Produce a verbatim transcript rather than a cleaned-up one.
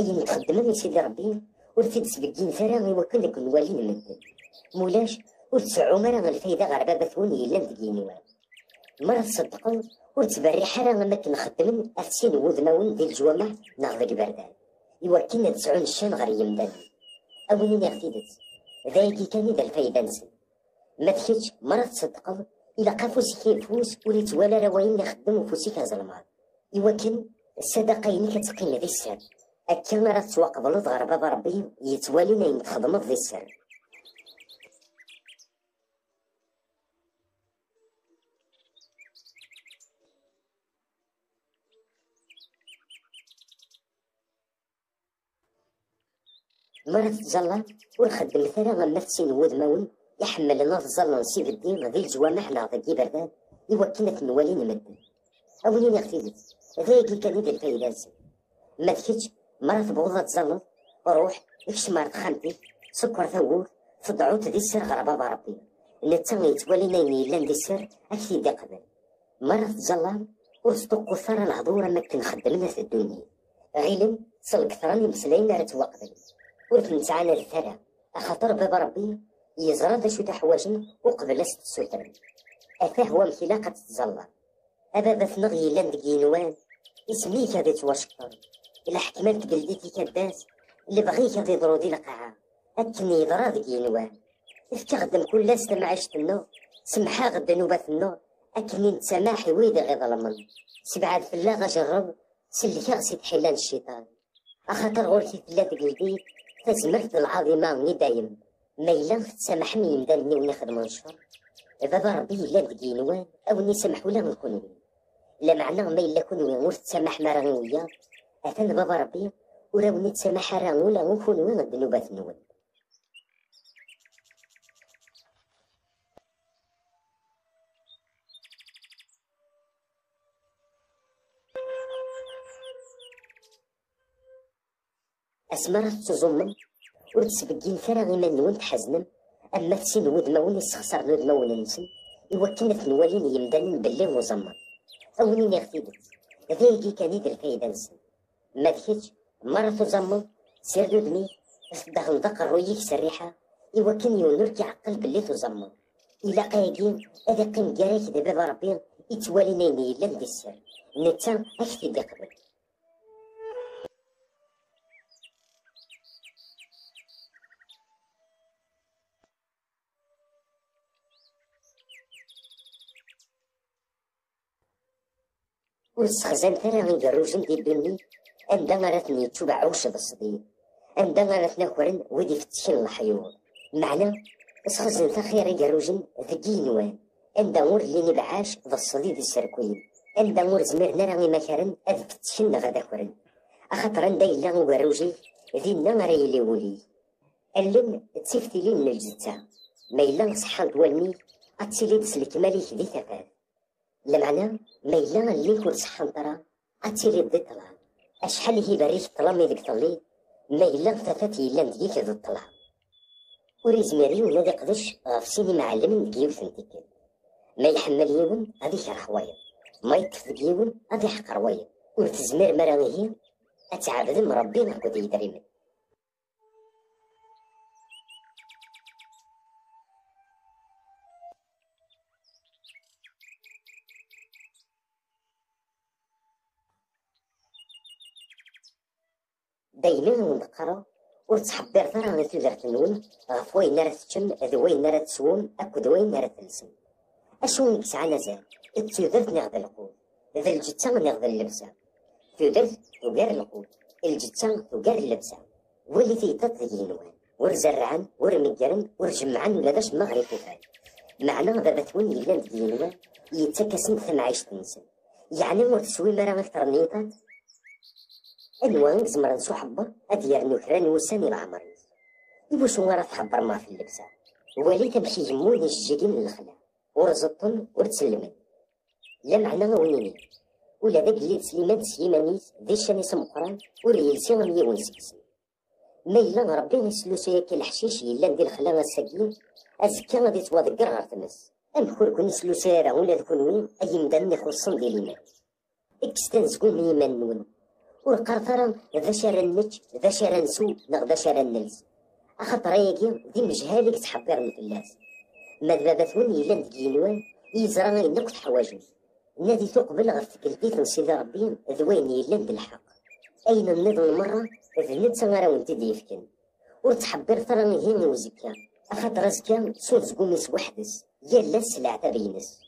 أين تخدم من سيدي ربي ورتي تسبقين ثرا يوكل لك الوالين مدن مولاش وتسعو مرة الفايدة غربة بثوني إلا ندقينوان مرة تصدقوا وتبري حرا ما كنخدم أثسين وذماون ديال الجوامع ناخذ البردان يوكلنا تسعون الشام غير يمدان أولين اغتيدت ذايكي كان إذا الفايدة نسن ما تخيتش مرة تصدقوا إلا قافوسي كيفوس وليت ولا رواين نخدم وفوسي كازلمات يوكل الصدقين كتقيم ذي السر أكا راه تواقب لو ضربة بربي يتوالي ناين تخدم ذي السر مرة تزلا ونخدم ثرا غمثسين وذماون يحمل لنا تزلا نسيب الدين ذي الجوامع ناضي كي بردان يوكلنا تنوالي نمدن أولين اغتيدت ذاكي كان يدير الفايدة ما تكتش مرة تبغضها تزلط روح اكشمار خالتي سكر ثور تضعو تدي السر غربة بربي نتا يتولي نايني إلا ندي السر أكيد قبل مرة تزلط وتصدق ثرى الهضورة ما كنخدمنا في الدنيا علم صلق ثراني مسلاين راه توقفل ورث نتعانى الثرى أخاطر باب ربي يزرى ذا شو تحواجن وقبل أست السلطان أفاه هو مخلاقة تتزلط أبا بثنغي إلا ندقينوان اسمي كذا تواشكطر إلا حكمت قلديتي كداس اللي بغيك غادي يضرودي القاعة أكني يضرا دقينوان إفكغدم كل استمع عشتنو سمحا غدا نوبات النور أكني نتسامحي ويدي غي ظلمن سبعاد فلا غجرب سلكا غسيت حيلان الشيطان أخاطر غورتي فلا تقلديت تزمرت العظيمة ني دايم ميلا تسامحني يمداني ونخدم نشر بابا ربي إلا دقينوان أو نسامحو لا نكون وين لا معنى ما إلا كون وين ور تسامح ما راني وياه أثن بابا ربي وراو نتسامح راه ولا نكون وين الذنوبات نول أسمرة تزمن ورتسبقين ثرا غيما نون تحزنم أما تسين ودماون يسخسر ودماون نسن يوكلنا ثنوالين يمدانين باللي وزمر أولين يغتيدت ذاكي كان يدير الفايدة نسن ما دخلتش مرة تزمر سير دودني داخل دق الرويك سريحة يوكل يونور كيعقل باللي تزمر إلا قايقين هذا قيم كراك دابا بربي يتوالي نايني إلا ندي السر نتا أكتب قبل والسخزان ثرا غي قروجن ديال بني عندها غراتني تشوبع عوش بالصديق عندها غراتنا كورن ودي فتشن الحيور معنى سخزن ثخير قروجن ذكينوان عندها مور اللي نبعاش بالصديق السركوين عندها مور زمرنا راغي مكرن اذ فتشن غدا كورن اخاطر عندها الا قروجي ذينا راهي لي ولي علم تسيفتي لي من الجزتا ما الا صحان والمي اتسيلي تسلك مالك دي ثفاف المعنى ما إلا اللي يكون صحن ترى أتيلي بدي طلع أشحال هي بريش طلامي ذيك طلي ما إلا فتاتي إلا نديك ذو الطلع وريزميري ولا ذي قدش غفسيني معلم نديو ثنتيكل ما يحمل يون هذيك رحوايا ما يتفق يون هذي حق روايا ورتزمير مراغيه أتعبد مربي نقود يدريمن دايما ونقرا وتحبر ثرا غير تقدر نون غف وين راه تشم ذ وين راه تسوم اكد وين راه تلسم اشو نكسع نزال تيدرت ناخذ القوت ذا الجتا ناخذ اللبسه تيدرت وقار القوت الجتا وقار اللبسه واللي تيطط ينوان ورزرعان ورمقرن ورجمعان ولا باش ما غريفو فات معنى بابا تون الا ندينوان يتكسن ثم عيش تنسن يعني ورتسوي مرا اكثر نيطات أنوان زمران سو حبر أدير نوكران وساني العمر يبوسو غير تحبر ما في اللبسة ولي تمشي جمود الجيجين للخلا ورزطن ورتسلمن لا معنى غونيني ولا داك اللي سليمان سليمانيت ذي الشاني سمقران وريلسي غمية ونسكسن ما إلا ربي نسلو سياك الحشيش إلا ندير الخلا الساكين أزكا غادي تواذكر غير تمس أمكور كون نسلو سيارة ولا تكون وين أي مدان يخصن ديال المال إكستان زكون ميمان نون والقرثرة ذا شارا نج ذا شارا نسو نغ ذا شارا نلز أخاطر ياكي دي مجهالك تحبرني في الناس ما دبابات ون يلان دقينوان يزرى إنك تحواجو نادي تقبل غف البيت من سيدي ربي ذوين يلان بالحق أين النظم مرة ذ نتسا غير وانت ديفكن وتحبر ثراني هيني وزكا أخاطر زكا سوز قوميس وحدس يلا السلع تبينس